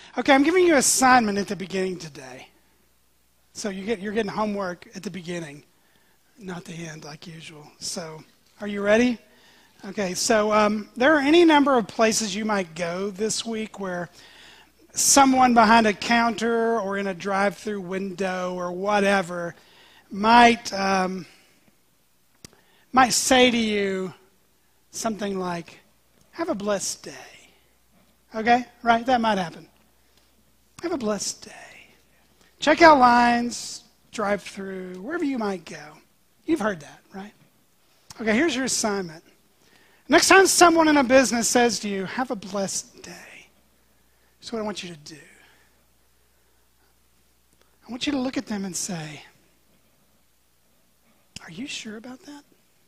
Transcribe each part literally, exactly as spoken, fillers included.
Okay, I'm giving you an assignment at the beginning today. So you get, you're getting homework at the beginning, not the end like usual. So are you ready? Okay, so um, there are any number of places you might go this week where someone behind a counter or in a drive-through window or whatever might um, might say to you something like, "Have a blessed day." Okay, right? That might happen. Have a blessed day. Checkout lines, drive-through, wherever you might go. You've heard that, right? Okay, here's your assignment. Next time someone in a business says to you, "Have a blessed day," here's what I want you to do. I want you to look at them and say, "Are you sure about that?"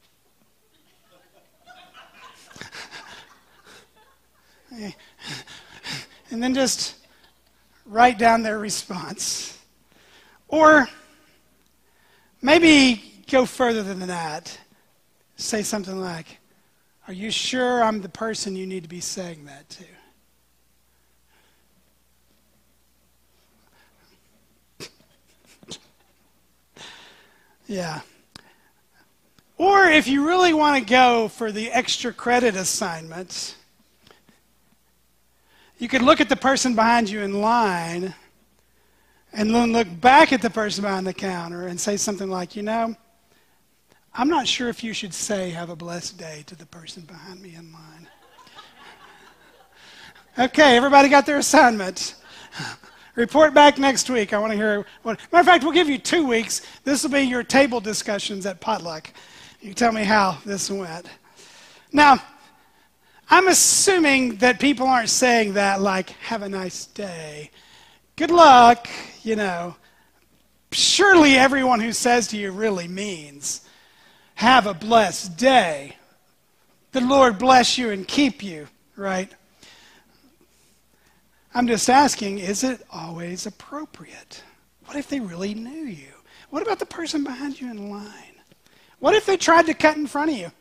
And then just write down their response. Or maybe go further than that. Say something like, "Are you sure I'm the person you need to be saying that to?" Yeah. Or if you really want to go for the extra credit assignment, you could look at the person behind you in line and then look back at the person behind the counter and say something like, "You know, I'm not sure if you should say 'have a blessed day' to the person behind me in line." Okay, everybody got their assignment. Report back next week. I want to hear what. Matter of fact, we'll give you two weeks. This will be your table discussions at potluck. You tell me how this went. Now, I'm assuming that people aren't saying that like, "Have a nice day. Good luck," you know. Surely everyone who says to you really means, "Have a blessed day. The Lord bless you and keep you," right? I'm just asking, is it always appropriate? What if they really knew you? What about the person behind you in line? What if they tried to cut in front of you?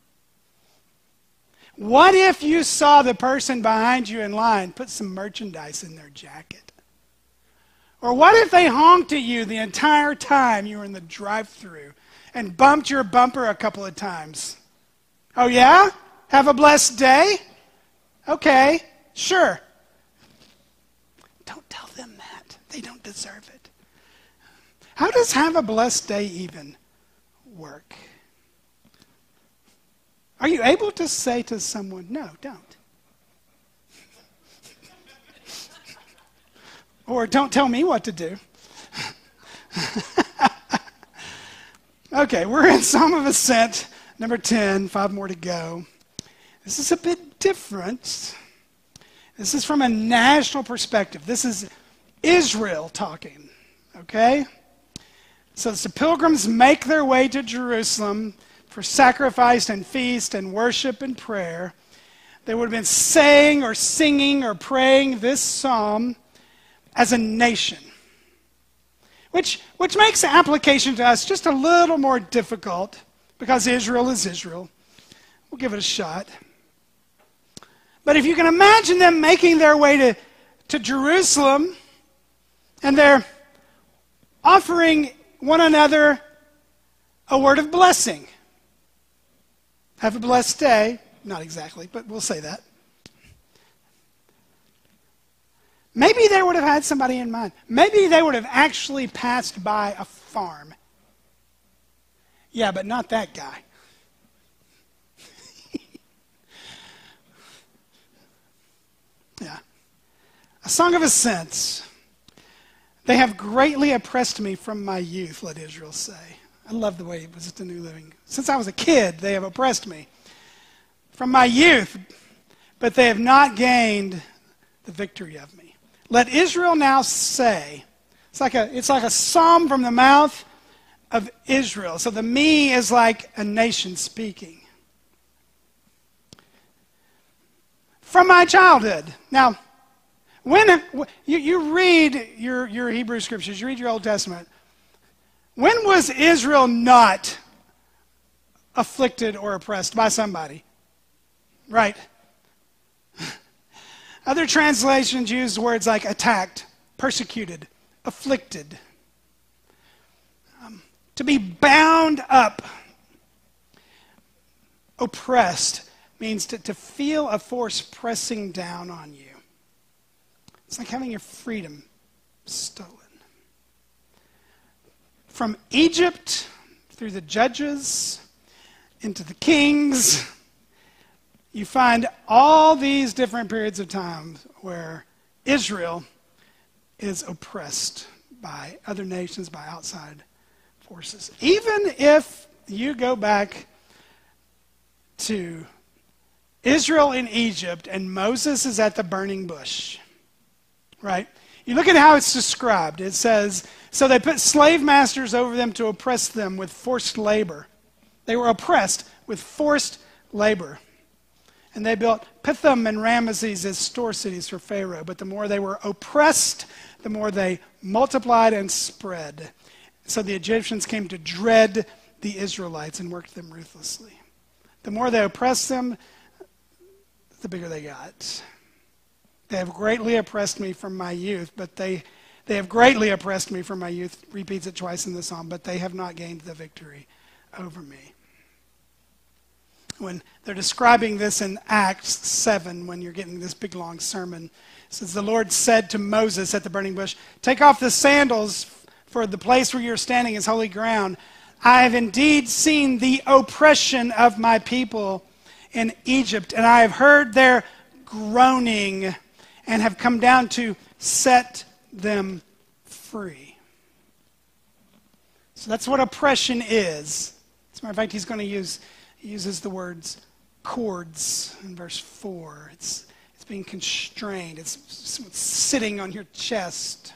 What if you saw the person behind you in line put some merchandise in their jacket? Or what if they honked at you the entire time you were in the drive-thru and bumped your bumper a couple of times? Oh yeah? Have a blessed day? Okay, sure. Don't tell them that. They don't deserve it. How does "have a blessed day" even work? Are you able to say to someone, "No, don't"? Or "Don't tell me what to do"? Okay, we're in Psalm of Ascent, number ten, five more to go. This is a bit different. This is from a national perspective. This is Israel talking, okay? So as the pilgrims make their way to Jerusalem for sacrifice and feast and worship and prayer, they would have been saying or singing or praying this psalm as a nation, which, which makes the application to us just a little more difficult because Israel is Israel. We'll give it a shot. But if you can imagine them making their way to, to Jerusalem and they're offering one another a word of blessing. Have a blessed day. Not exactly, but we'll say that. Maybe they would have had somebody in mind. Maybe they would have actually passed by a farm. Yeah, but not that guy. Yeah. A song of ascents. They have greatly oppressed me from my youth, let Israel say. I love the way it was at the New Living. Since I was a kid, they have oppressed me from my youth, but they have not gained the victory of me. Let Israel now say, it's like a, it's like a psalm from the mouth of Israel. So the me is like a nation speaking. From my childhood. Now, when you, you read your, your Hebrew scriptures, you read your Old Testament, when was Israel not afflicted or oppressed by somebody? Right. Other translations use words like attacked, persecuted, afflicted. Um, to be bound up, oppressed, means to, to feel a force pressing down on you. It's like having your freedom stolen. From Egypt, through the judges, into the kings, you find all these different periods of time where Israel is oppressed by other nations, by outside forces. Even if you go back to Israel in Egypt and Moses is at the burning bush, right? You look at how it's described. It says, so they put slave masters over them to oppress them with forced labor. They were oppressed with forced labor. And they built Pithom and Ramesses as store cities for Pharaoh. But the more they were oppressed, the more they multiplied and spread. So the Egyptians came to dread the Israelites and worked them ruthlessly. The more they oppressed them, the bigger they got. They have greatly oppressed me from my youth, but they, they have greatly oppressed me from my youth, repeats it twice in the psalm, but they have not gained the victory over me. When they're describing this in Acts seven, when you're getting this big long sermon, it says, the Lord said to Moses at the burning bush, take off the sandals, for the place where you're standing is holy ground. I have indeed seen the oppression of my people in Egypt, and I have heard their groaning and have come down to set them free. So that's what oppression is. As a matter of fact, he's going to use, he uses the words cords in verse four. It's, it's being constrained. It's, it's sitting on your chest.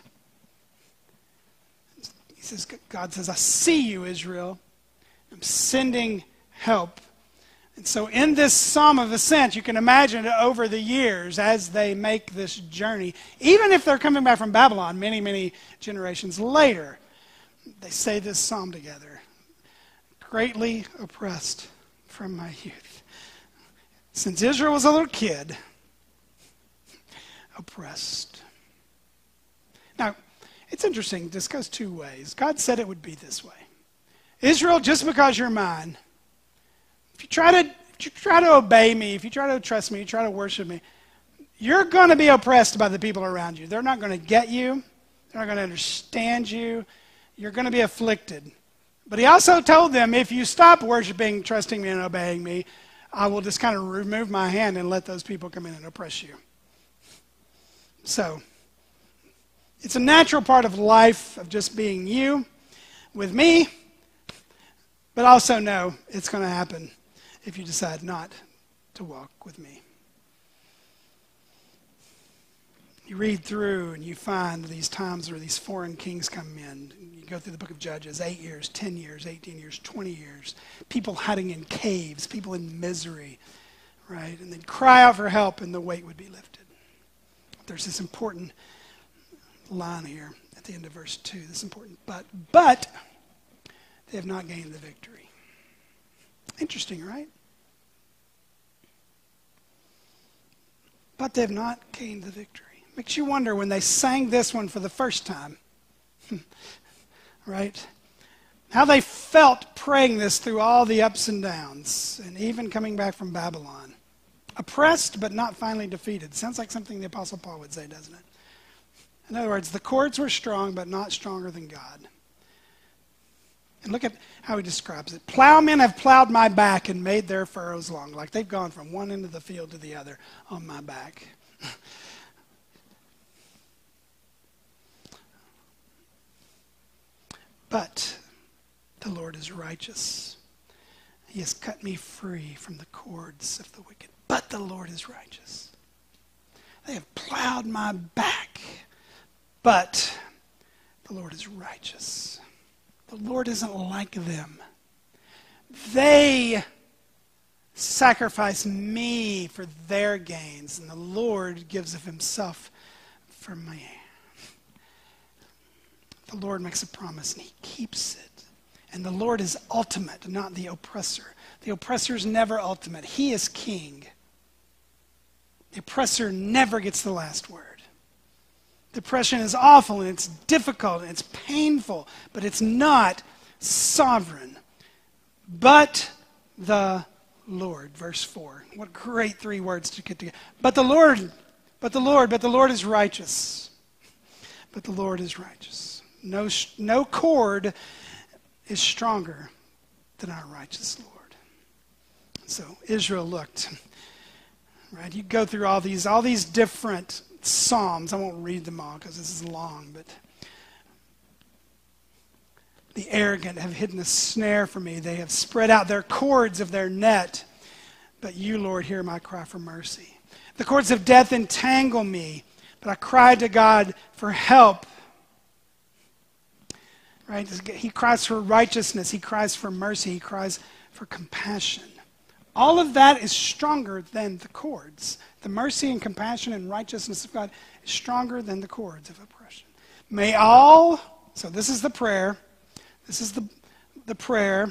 He says, God says, I see you, Israel. I'm sending help. And so in this Psalm of Ascent, you can imagine over the years as they make this journey, even if they're coming back from Babylon many, many generations later, they say this psalm together. Greatly oppressed from my youth. Since Israel was a little kid, oppressed. Now, it's interesting. This goes two ways. God said it would be this way. Israel, just because you're mine, if you try to, if you try to obey me, if you try to trust me, you try to worship me, you're going to be oppressed by the people around you. They're not going to get you. They're not going to understand you. You're going to be afflicted. But he also told them, if you stop worshiping, trusting me, and obeying me, I will just kind of remove my hand and let those people come in and oppress you. So, it's a natural part of life of just being you with me, but also know it's going to happen if you decide not to walk with me. You read through and you find these times where these foreign kings come in. You go through the book of Judges, eight years, ten years, eighteen years, twenty years. People hiding in caves, people in misery, right? And they'd cry out for help and the weight would be lifted. There's this important line here at the end of verse two, this important but. But they have not gained the victory. Interesting, right? But they have not gained the victory. Makes you wonder when they sang this one for the first time, right? How they felt praying this through all the ups and downs, and even coming back from Babylon. Oppressed, but not finally defeated. Sounds like something the Apostle Paul would say, doesn't it? In other words, the cords were strong, but not stronger than God. And look at how he describes it. Plowmen have plowed my back and made their furrows long. Like they've gone from one end of the field to the other on my back. But the Lord is righteous. He has cut me free from the cords of the wicked. But the Lord is righteous. They have plowed my back. But the Lord is righteous. The Lord isn't like them. They sacrifice me for their gains, and the Lord gives of himself for me. The Lord makes a promise, and he keeps it. And the Lord is ultimate, not the oppressor. The oppressor is never ultimate. He is king. The oppressor never gets the last word. Depression is awful and it's difficult and it's painful, but it's not sovereign. But the Lord, verse four. What great three words to get together. But the Lord, but the Lord, but the Lord is righteous. But the Lord is righteous. No, no cord is stronger than our righteous Lord. So Israel looked. Right? You go through all these, all these different Psalms. I won't read them all because this is long, but the arrogant have hidden a snare for me. They have spread out their cords of their net. But you, Lord, hear my cry for mercy. The cords of death entangle me, but I cried to God for help. Right? He cries for righteousness. He cries for mercy. He cries for compassion. All of that is stronger than the cords. The mercy and compassion and righteousness of God is stronger than the cords of oppression. May all, so this is the prayer. This is the, the prayer.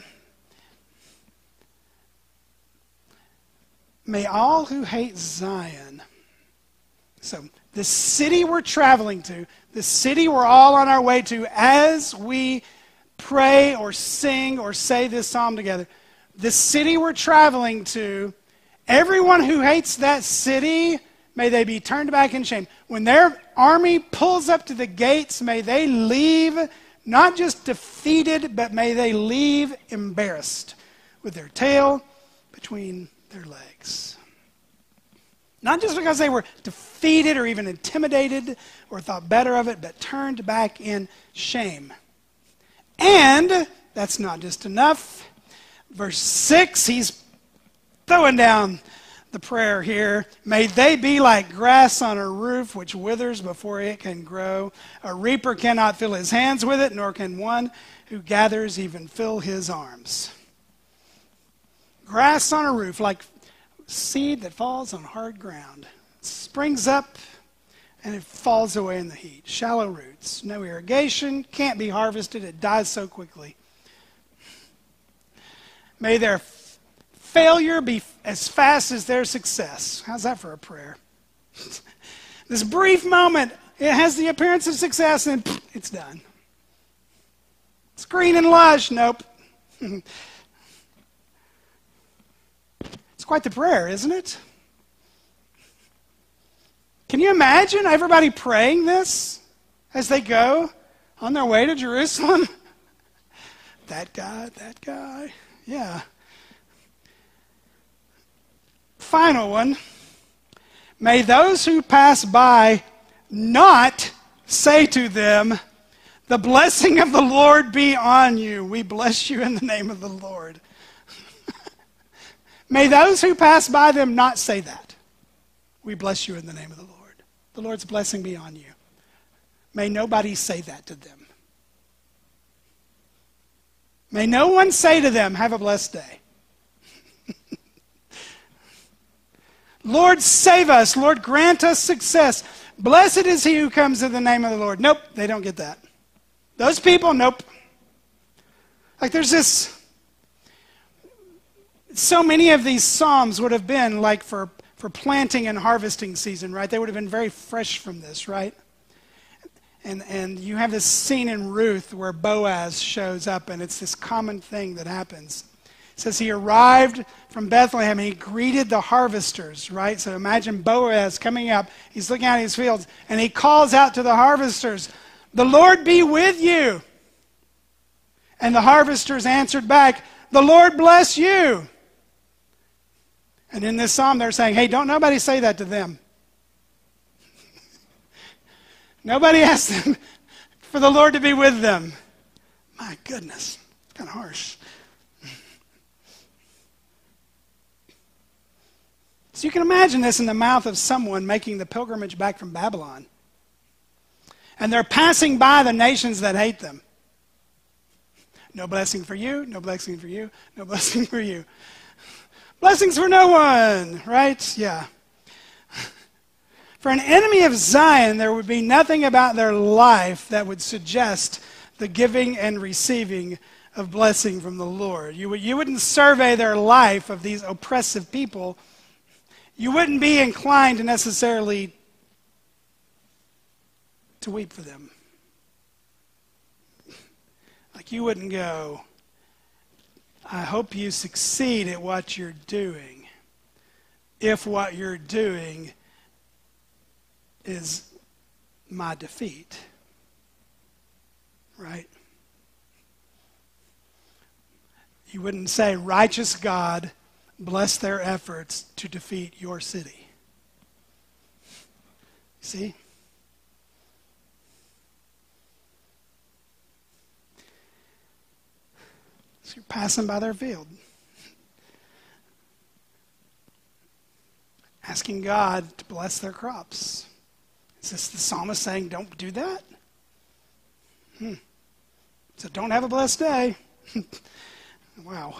May all who hate Zion, so the city we're traveling to, the city we're all on our way to as we pray or sing or say this psalm together, the city we're traveling to, everyone who hates that city, may they be turned back in shame. When their army pulls up to the gates, may they leave not just defeated, but may they leave embarrassed with their tail between their legs. Not just because they were defeated or even intimidated or thought better of it, but turned back in shame. And that's not just enough. Verse six, he's throwing down the prayer here. May they be like grass on a roof which withers before it can grow. A reaper cannot fill his hands with it, nor can one who gathers even fill his arms. Grass on a roof, like seed that falls on hard ground. It springs up and it falls away in the heat. Shallow roots, no irrigation, can't be harvested, it dies so quickly. May their f- failure be f- as fast as their success. How's that for a prayer? This brief moment, it has the appearance of success and pff, it's done. It's green and lush. Nope. It's quite the prayer, isn't it? Can you imagine everybody praying this as they go on their way to Jerusalem? That guy, that guy. Yeah. Final one. May those who pass by not say to them, the blessing of the Lord be on you. We bless you in the name of the Lord. May those who pass by them not say that. We bless you in the name of the Lord. The Lord's blessing be on you. May nobody say that to them. May no one say to them, have a blessed day. Lord, save us. Lord, grant us success. Blessed is he who comes in the name of the Lord. Nope, they don't get that. Those people, nope. Like there's this, so many of these psalms would have been like for, for planting and harvesting season, right? They would have been very fresh from this, right? And and you have this scene in Ruth where Boaz shows up, and it's this common thing that happens. It says he arrived from Bethlehem, and he greeted the harvesters, right? So imagine Boaz coming up. He's looking out his fields, and he calls out to the harvesters, the Lord be with you. And the harvesters answered back, the Lord bless you. And in this psalm, they're saying, hey, don't nobody say that to them. Nobody asked them for the Lord to be with them. My goodness, kind of harsh. So you can imagine this in the mouth of someone making the pilgrimage back from Babylon. And they're passing by the nations that hate them. No blessing for you, no blessing for you, no blessing for you. Blessings for no one, right? Yeah. For an enemy of Zion, there would be nothing about their life that would suggest the giving and receiving of blessing from the Lord. You, would, you wouldn't survey their life of these oppressive people. you wouldn't be inclined to necessarily to weep for them. Like you wouldn't go, I hope you succeed at what you're doing, if what you're doing is my defeat. Right? You wouldn't say, righteous God, bless their efforts to defeat your city. See? So you're passing by their field, asking God to bless their crops. Is this the psalmist saying, don't do that? Hmm. So don't have a blessed day. Wow.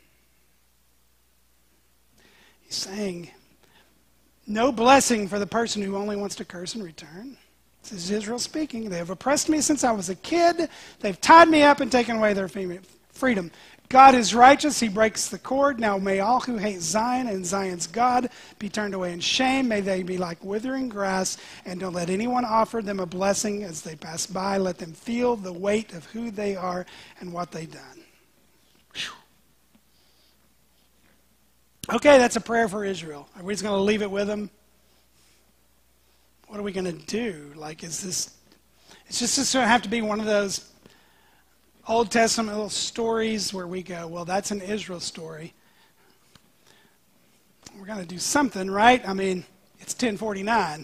He's saying, no blessing for the person who only wants to curse and return. This is Israel speaking. They have oppressed me since I was a kid. They've tied me up and taken away their freedom. God is righteous. He breaks the cord. Now may all who hate Zion and Zion's God be turned away in shame. May they be like withering grass, and don't let anyone offer them a blessing as they pass by. Let them feel the weight of who they are and what they've done. Whew. Okay, that's a prayer for Israel. Are we just going to leave it with them? What are we going to do? Like, is this, it's just, just going to have to be one of those Old Testament little stories where we go, well, that's an Israel story. We're going to do something, right? I mean, it's ten forty-nine.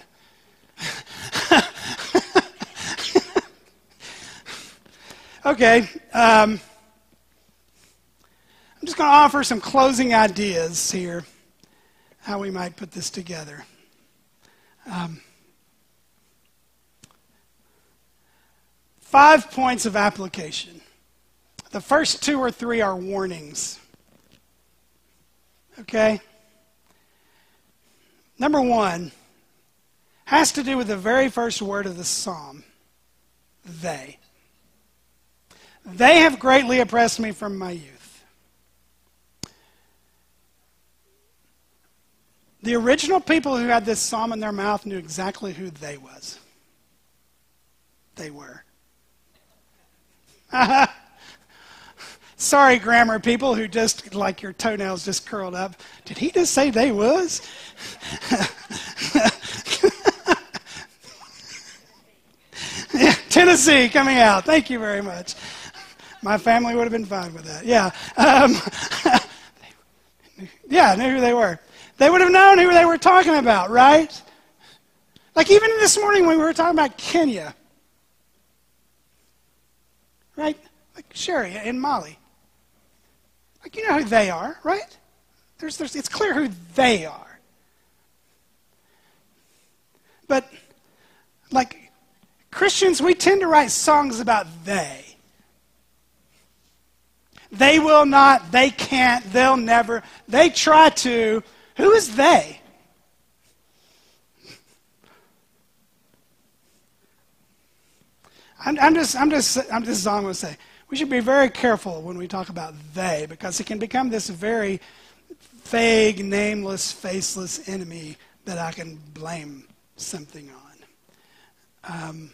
Okay. Um, I'm just going to offer some closing ideas here, how we might put this together. Um, five points of application. The first two or three are warnings. Okay? Number one has to do with the very first word of the psalm. They. They have greatly oppressed me from my youth. The original people who had this psalm in their mouth knew exactly who they was. They were. Sorry, grammar people who just, like your toenails just curled up. Did he just say they was? Yeah, Tennessee coming out. Thank you very much. My family would have been fine with that. Yeah. Um, yeah, knew who they were. They would have known who they were talking about, right? Like even this morning when we were talking about Kenya. Right? Like Sherry and Molly. Like, you know who they are, right? There's, there's, it's clear who they are. But, like, Christians, we tend to write songs about they. They will not, they can't, they'll never, they try to. Who is they? I'm, I'm just, I'm just, I'm just, this is all I'm going to say. We should be very careful when we talk about they, because it can become this very vague, nameless, faceless enemy that I can blame something on. Um,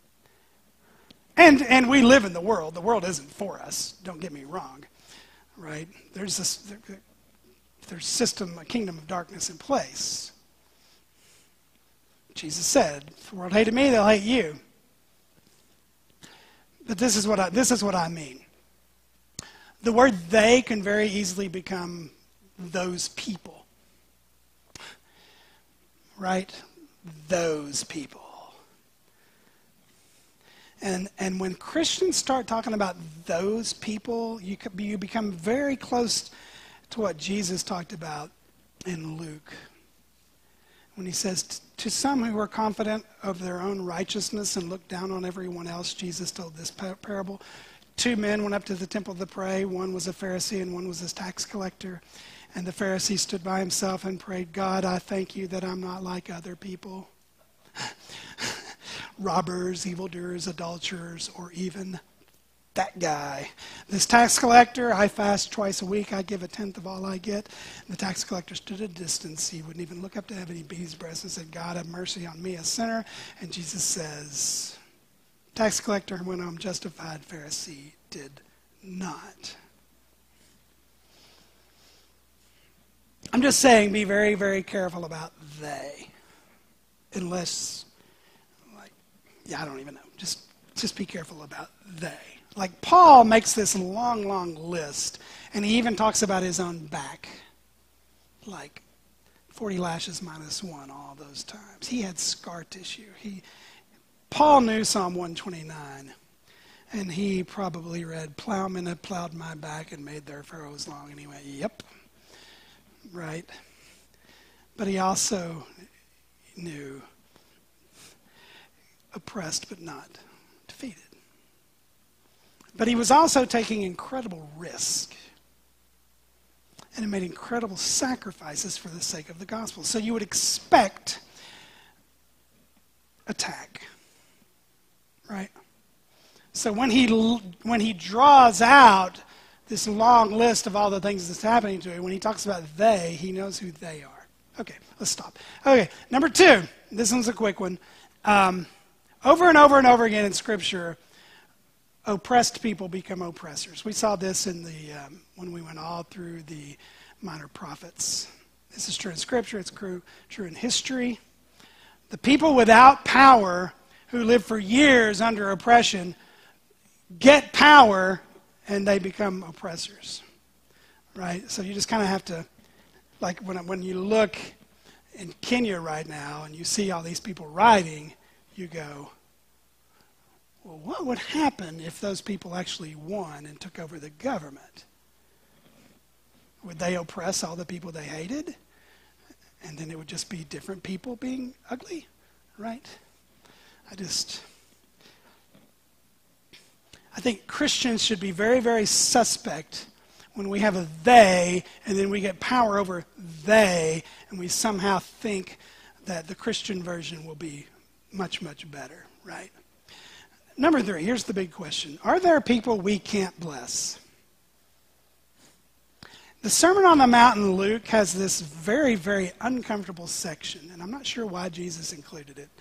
and and we live in the world. The world isn't for us. Don't get me wrong, right? There's this there, there's system, a kingdom of darkness in place. Jesus said, "If the world hated me, they'll hate you." But this is what I, this is what I mean. The word they can very easily become those people. Right? Those people. And and when Christians start talking about those people, you could be, you become very close to what Jesus talked about in Luke. When he says, to some who were confident of their own righteousness and looked down on everyone else, Jesus told this parable. Two men went up to the temple to pray. One was a Pharisee and one was a tax collector. And the Pharisee stood by himself and prayed, God, I thank you that I'm not like other people. Robbers, evildoers, adulterers, or even that guy. This tax collector, I fast twice a week. I give a tenth of all I get. The tax collector stood at a distance. He wouldn't even look up to heaven. He beat his breast and said, God, have mercy on me, a sinner. And Jesus says, tax collector went home justified. Pharisee did not. I'm just saying, be very, very careful about they. Unless, like, yeah, I don't even know. Just, just be careful about they. Like, Paul makes this long, long list, and he even talks about his own back. Like, forty lashes minus one all those times. He had scar tissue. He, Paul knew Psalm one twenty-nine, and he probably read, plowmen have plowed my back and made their furrows long, and he went, yep. Right? But he also knew oppressed but not defeated. But he was also taking incredible risk. And he made incredible sacrifices for the sake of the gospel. So you would expect attack. Right? So when he when he draws out this long list of all the things that's happening to him, when he talks about they, he knows who they are. Okay, let's stop. Okay, number two. This one's a quick one. Um, over and over and over again in Scripture, oppressed people become oppressors. We saw this in the um, when we went all through the minor prophets. This is true in Scripture. It's true, true in history. The people without power who live for years under oppression get power and they become oppressors, right? So you just kind of have to, like when when you look in Kenya right now and you see all these people rioting, you go, well, what would happen if those people actually won and took over the government? Would they oppress all the people they hated? And then it would just be different people being ugly, right? I just... I think Christians should be very, very suspect when we have a they and then we get power over they and we somehow think that the Christian version will be much, much better, right? Number three, here's the big question. Are there people we can't bless? The Sermon on the Mount in Luke has this very, very uncomfortable section, and I'm not sure why Jesus included it.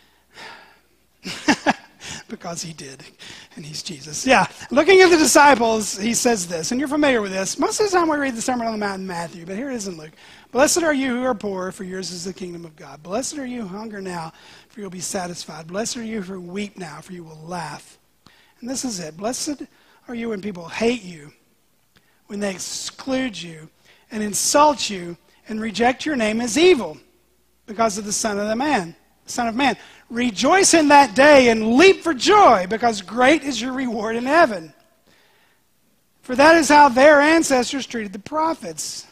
Because he did, and he's Jesus. Yeah, looking at the disciples, he says this, and you're familiar with this. Most of the time we read the Sermon on the Mount in Matthew, but here it is in Luke. Blessed are you who are poor, for yours is the kingdom of God. Blessed are you who hunger now, for you'll be satisfied. Blessed are you who weep now, for you will laugh. And this is it. Blessed are you when people hate you, when they exclude you, and insult you, and reject your name as evil, because of the Son of the Man, Son of Man. Rejoice in that day and leap for joy, because great is your reward in heaven. For that is how their ancestors treated the prophets.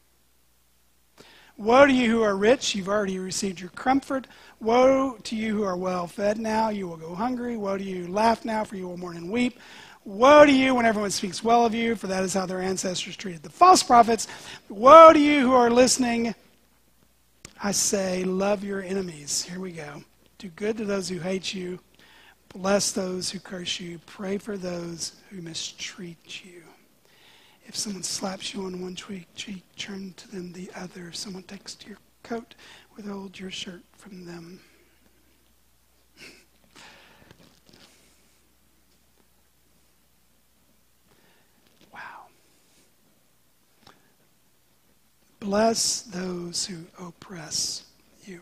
Woe to you who are rich, you've already received your comfort. Woe to you who are well fed now, you will go hungry. Woe to you who laugh now, for you will mourn and weep. Woe to you when everyone speaks well of you, for that is how their ancestors treated the false prophets. Woe to you who are listening. I say, love your enemies. Here we go. Do good to those who hate you. Bless those who curse you. Pray for those who mistreat you. If someone slaps you on one cheek, cheek, turn to them the other. If someone takes your coat, withhold your shirt from them. Wow. Bless those who oppress you.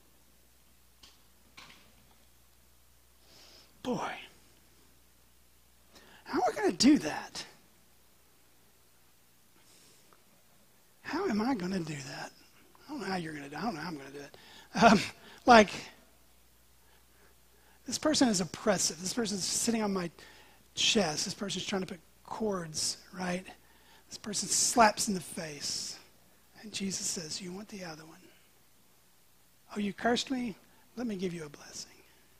Boy, how are we going to do that? How am I going to do that? I don't know how you're going to do it. I don't know how I'm going to do it. Um, like, this person is oppressive. This person is sitting on my chest. This person is trying to put cords, right? This person slaps in the face. And Jesus says, you want the other one? Oh, you cursed me? Let me give you a blessing.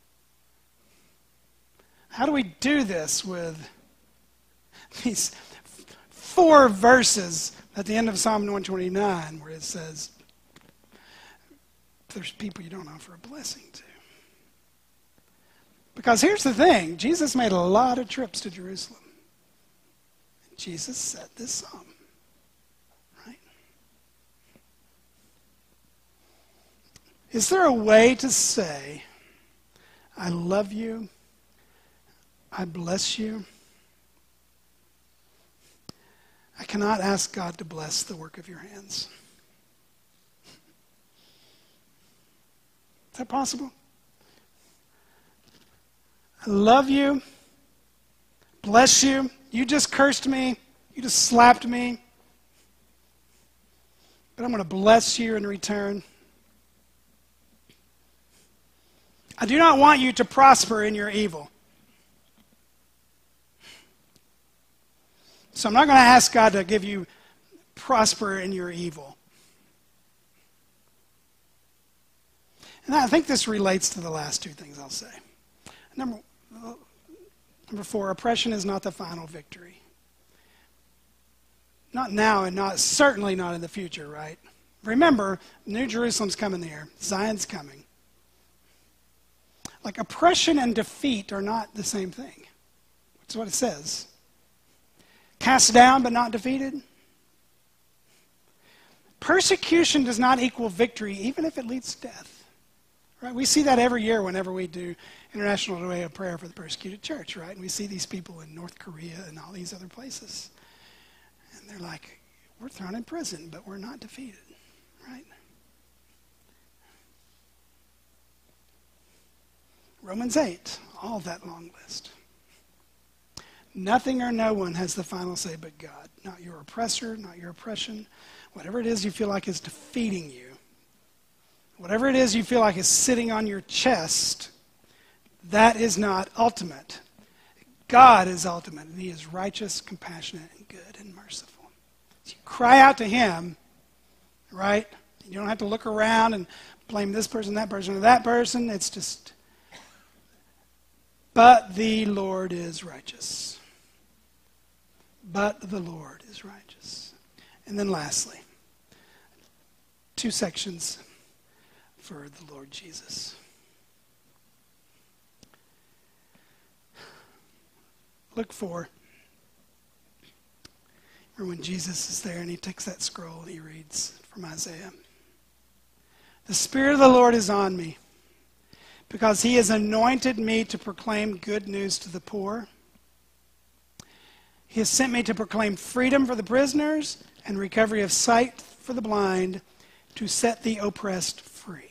How do we do this with these four verses at the end of Psalm one twenty-nine where it says, there's people you don't offer a blessing to? Because here's the thing, Jesus made a lot of trips to Jerusalem. Jesus said this psalm, right? Is there a way to say, I love you, I bless you? I cannot ask God to bless the work of your hands. Is that possible? I love you, bless you. You just cursed me. You just slapped me. But I'm going to bless you in return. I do not want you to prosper in your evil. So I'm not going to ask God to give you prosper in your evil. And I think this relates to the last two things I'll say. Number, number four, oppression is not the final victory. Not now and not certainly not in the future, right? Remember, New Jerusalem's coming there. Zion's coming. Like oppression and defeat are not the same thing. That's what it says. Cast down but not defeated. Persecution does not equal victory, even if it leads to death. Right? We see that every year whenever we do International Day of Prayer for the Persecuted Church, right? And we see these people in North Korea and all these other places. And they're like, we're thrown in prison, but we're not defeated, right? Romans eight, all that long list. Nothing or no one has the final say but God. Not your oppressor, not your oppression. Whatever it is you feel like is defeating you, whatever it is you feel like is sitting on your chest, that is not ultimate. God is ultimate, and he is righteous, compassionate, and good, and merciful. So you cry out to him, right? You don't have to look around and blame this person, that person, or that person. It's just, but the Lord is righteous. But the Lord is righteous. And then lastly, two sections for the Lord Jesus. Look for, remember when Jesus is there and he takes that scroll and he reads from Isaiah. The Spirit of the Lord is on me, because he has anointed me to proclaim good news to the poor. He has sent me to proclaim freedom for the prisoners and recovery of sight for the blind, to set the oppressed free.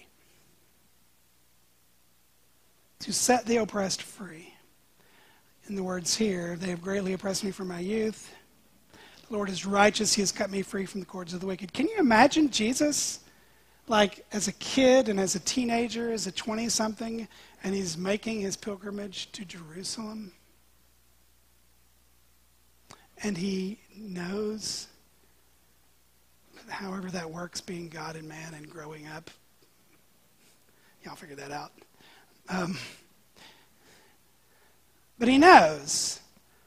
To set the oppressed free. In the words here, they have greatly oppressed me from my youth. The Lord is righteous. He has cut me free from the cords of the wicked. Can you imagine Jesus, like as a kid and as a teenager, as a twenty-something, and he's making his pilgrimage to Jerusalem? And he knows, however that works, being God and man and growing up. Y'all figure that out. Um, but he knows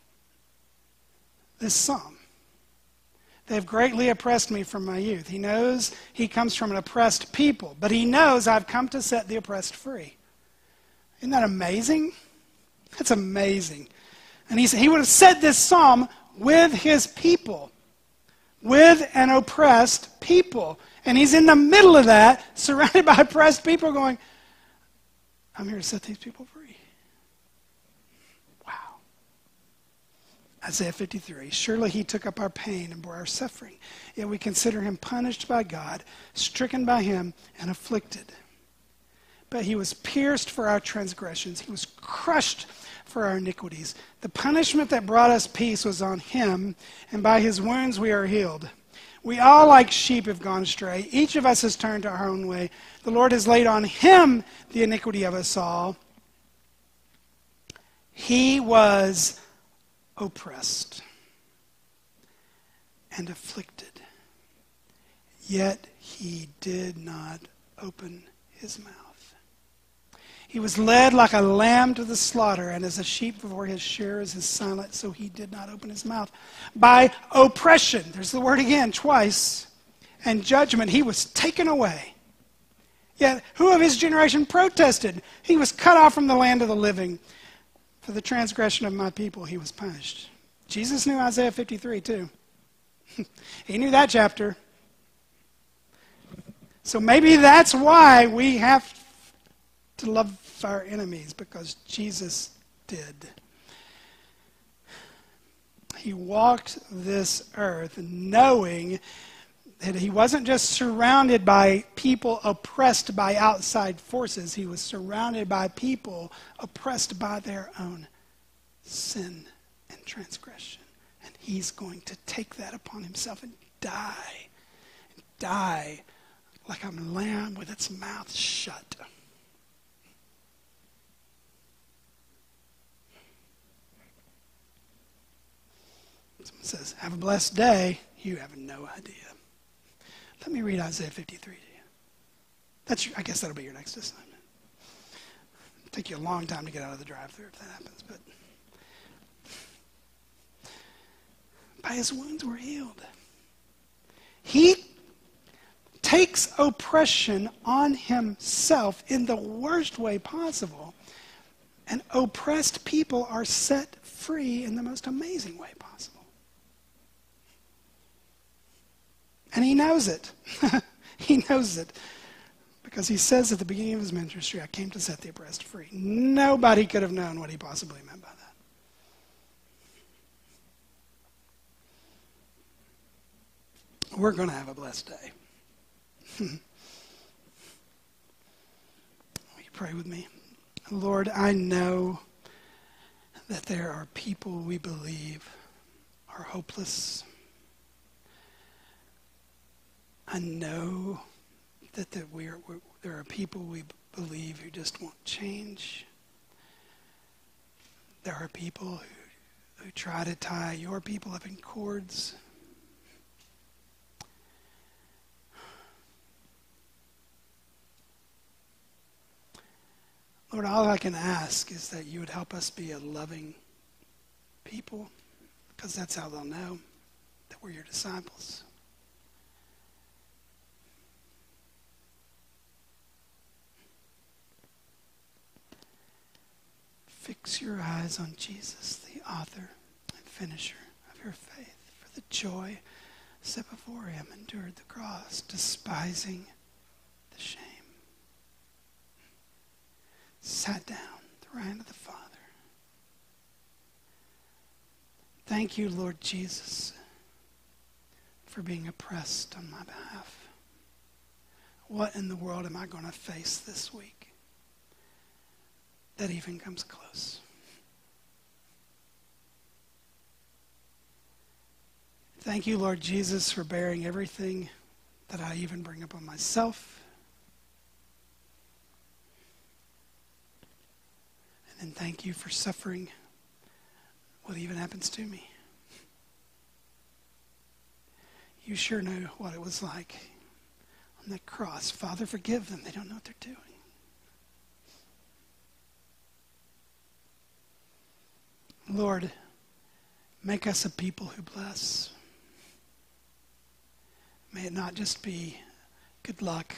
this psalm. They have greatly oppressed me from my youth. He knows he comes from an oppressed people, but he knows I've come to set the oppressed free. Isn't that amazing? That's amazing. And he, he would have said this psalm with his people, with an oppressed people. And he's in the middle of that, surrounded by oppressed people going, I'm here to set these people free. Wow. Isaiah fifty-three, surely he took up our pain and bore our suffering, yet we consider him punished by God, stricken by him, and afflicted. But he was pierced for our transgressions. He was crushed for our iniquities. The punishment that brought us peace was on him, and by his wounds we are healed. We all like sheep have gone astray. Each of us has turned to our own way. The Lord has laid on him the iniquity of us all. He was oppressed and afflicted, yet he did not open his mouth. He was led like a lamb to the slaughter, and as a sheep before his shearers is silent, so he did not open his mouth. By oppression, there's the word again, twice, and judgment, he was taken away. Yet who of his generation protested? He was cut off from the land of the living. For the transgression of my people he was punished. Jesus knew Isaiah fifty-three too. He knew that chapter. So maybe that's why we have to love our enemies, because Jesus did. He walked this earth knowing that he wasn't just surrounded by people oppressed by outside forces. He was surrounded by people oppressed by their own sin and transgression. And he's going to take that upon himself and die. Die like a lamb with its mouth shut. Someone says, have a blessed day. You have no idea. Let me read Isaiah fifty-three to you. That's your, I guess that'll be your next assignment. It'll take you a long time to get out of the drive-thru if that happens, but by his wounds we're healed. He takes oppression on himself in the worst way possible, and oppressed people are set free in the most amazing way possible. And he knows it. He knows it. Because he says at the beginning of his ministry, I came to set the oppressed free. Nobody could have known what he possibly meant by that. We're going to have a blessed day. Will you pray with me? Lord, I know that there are people we believe are hopeless. I know that, that we are, we're, there are people we believe who just won't change. There are people who, who try to tie your people up in cords. Lord, all I can ask is that you would help us be a loving people, because that's how they'll know that we're your disciples. Fix your eyes on Jesus, the author and finisher of your faith. For the joy set before him endured the cross, despising the shame. Sat down at the right of the Father. Thank you, Lord Jesus, for being oppressed on my behalf. What in the world am I going to face this week that even comes close? Thank you, Lord Jesus, for bearing everything that I even bring upon myself. And thank you for suffering what even happens to me. You sure know what it was like on that cross. Father, forgive them. They don't know what they're doing. Lord, make us a people who bless. May it not just be good luck.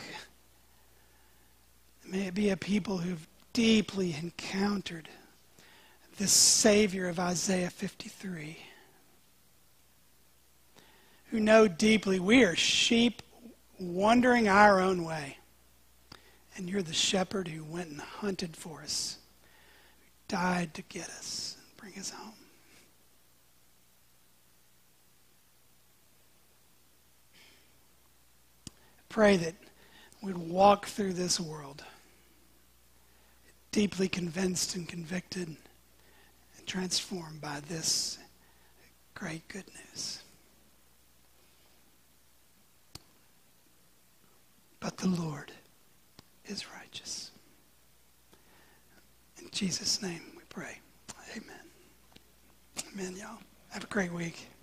May it be a people who've deeply encountered this Savior of Isaiah fifty-three, who know deeply we are sheep wandering our own way, and you're the shepherd who went and hunted for us, who died to get us and bring us home. Pray that we'd walk through this world deeply convinced and convicted and transformed by this great good news. But the Lord is righteous. In Jesus' name we pray. Amen. Amen, y'all. Have a great week.